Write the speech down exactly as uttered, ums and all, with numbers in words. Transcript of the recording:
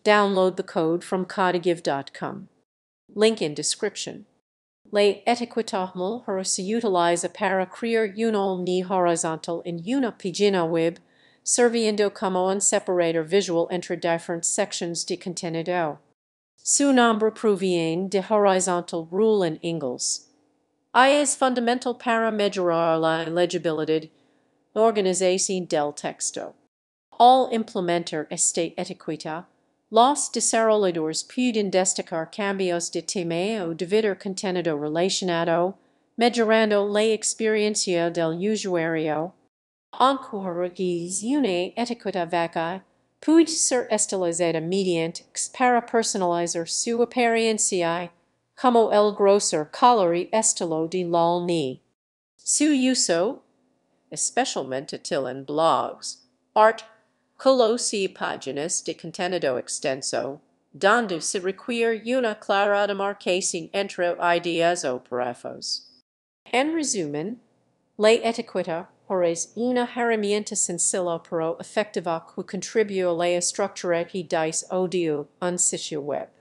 Download the code from codigive dot com. Link in description. La etiqueta mejor se utiliza para crear una línea horizontal en una página web, sirviendo como un separador visual entre diferentes secciones de contenido. Su nombre proviene de horizontal rule en inglés. Y es fundamental para mejorar la legibilidad, organización del texto. Al implementar esta etiqueta, los desarrolladores pueden destacar cambios de tema o dividir contenido relacionado, mejorando la experiencia del usuario. Aunque una etiqueta vaca puede ser estilizada mediante para personalizar su apariencia, como el grosor, color y estilo de la línea. Su uso, especialmente en blogs, art, colos y páginas de contenido extenso, donde se requiere una clara demarcación entre ideas o párrafos. En resumen, la etiqueta es una herramienta sencilla pero efectiva que contribuye a la estructura y diseño de un sitio web.